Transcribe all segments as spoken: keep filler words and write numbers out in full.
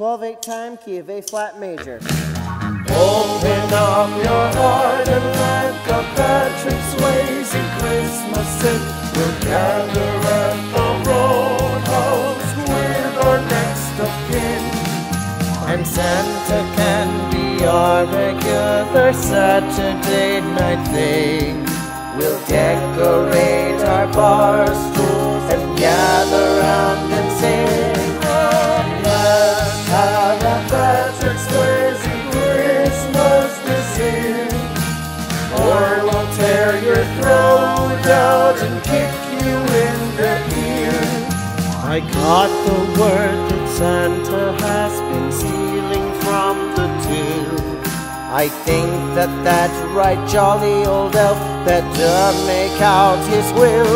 twelve eight time, key of A flat major. Open up your heart and let the Patrick Swayze Christmas sing. We'll gather at the Roadhouse with our next of kin. And Santa can be our regular Saturday night thing. We'll decorate our bar stools and gather round and sing. Let's have a Patrick Swayze Christmas this year, or we'll tear your throat out and kick you in the ear. I got the word that Santa has been stealing from the till. I think that that right jolly old elf better make out his will.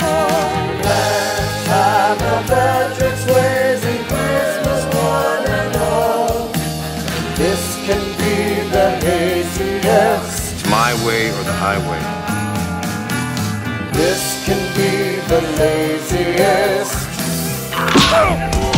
Let's have a Patrick Swayze Christmas one and all. This can be the haziest. It's my way or the highway. This can be the laziest.